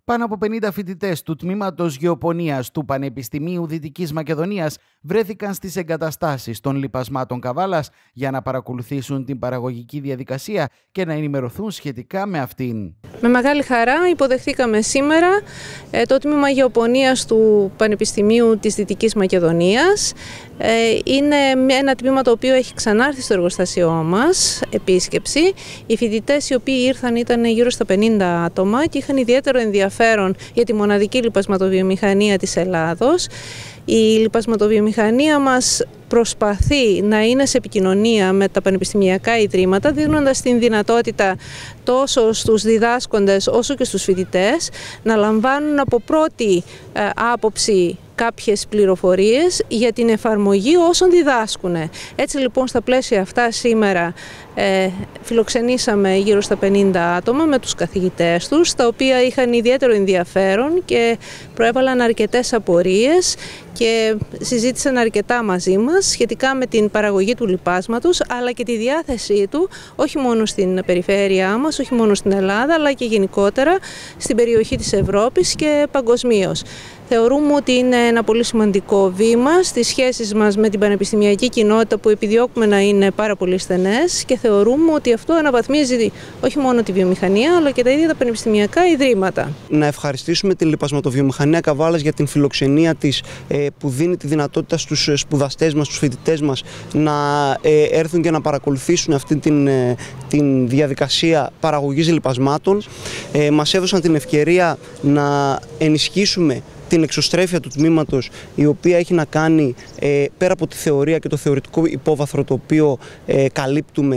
Πάνω από 50 φοιτητές του Τμήματος Γεωπονίας του Πανεπιστημίου Δυτικής Μακεδονίας βρέθηκαν στις εγκαταστάσεις των λιπασμάτων Καβάλας για να παρακολουθήσουν την παραγωγική διαδικασία και να ενημερωθούν σχετικά με αυτήν. Με μεγάλη χαρά υποδεχθήκαμε σήμερα το Τμήμα Γεωπονίας του Πανεπιστημίου της Δυτικής Μακεδονίας. Είναι ένα τμήμα το οποίο έχει ξανάρθει στο εργοστάσιό μας, επίσκεψη. Οι φοιτητές οι οποίοι ήρθαν ήταν γύρω στα 50 άτομα και είχαν ιδιαίτερο ενδιαφέρον για τη μοναδική λιπασματοβιομηχανία της Ελλάδος. Η λιπασματοβιομηχανία μας προσπαθεί να είναι σε επικοινωνία με τα πανεπιστημιακά ιδρύματα, δίνοντας την δυνατότητα τόσο στους διδάσκοντες όσο και στους φοιτητές να λαμβάνουν από πρώτη άποψη κάποιες πληροφορίες για την εφαρμογή όσων διδάσκουν. Έτσι λοιπόν στα πλαίσια αυτά σήμερα φιλοξενήσαμε γύρω στα 50 άτομα με τους καθηγητές τους, τα οποία είχαν ιδιαίτερο ενδιαφέρον και προέβαλαν αρκετές απορίες και συζήτησαν αρκετά μαζί μας σχετικά με την παραγωγή του λιπάσματος, αλλά και τη διάθεσή του όχι μόνο στην περιφέρειά μας, όχι μόνο στην Ελλάδα, αλλά και γενικότερα στην περιοχή της Ευρώπης και παγκοσμίως. Θεωρούμε ότι είναι ένα πολύ σημαντικό βήμα στις σχέσεις μας με την πανεπιστημιακή κοινότητα που επιδιώκουμε να είναι πάρα πολύ στενές και θεωρούμε ότι αυτό αναβαθμίζει όχι μόνο τη βιομηχανία αλλά και τα ίδια τα πανεπιστημιακά ιδρύματα. Να ευχαριστήσουμε την λιπασματοβιομηχανία Καβάλας για την φιλοξενία της που δίνει τη δυνατότητα στους σπουδαστές μας, στους φοιτητές μας να έρθουν και να παρακολουθήσουν αυτή την διαδικασία παραγωγής λιπασμάτων. Μας έδωσαν την ευκαιρία να ενισχύσουμε την εξωστρέφεια του τμήματος, η οποία έχει να κάνει πέρα από τη θεωρία και το θεωρητικό υπόβαθρο το οποίο καλύπτουμε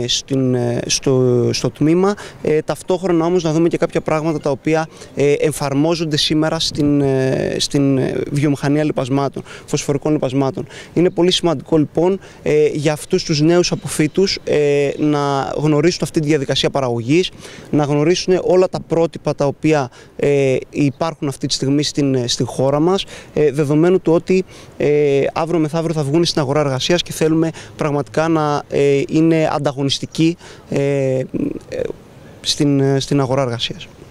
στο τμήμα, ταυτόχρονα όμως να δούμε και κάποια πράγματα τα οποία εφαρμόζονται σήμερα στην βιομηχανία λιπασμάτων, φωσφορικών λιπασμάτων. Είναι πολύ σημαντικό λοιπόν για αυτούς τους νέους αποφύτους να γνωρίσουν αυτή τη διαδικασία παραγωγής, να γνωρίσουν όλα τα πρότυπα τα οποία υπάρχουν αυτή τη στιγμή στην χώρα μας, δεδομένου του ότι αύριο μεθαύριο θα βγουν στην αγορά εργασίας και θέλουμε πραγματικά να είναι ανταγωνιστικοί στην αγορά εργασίας.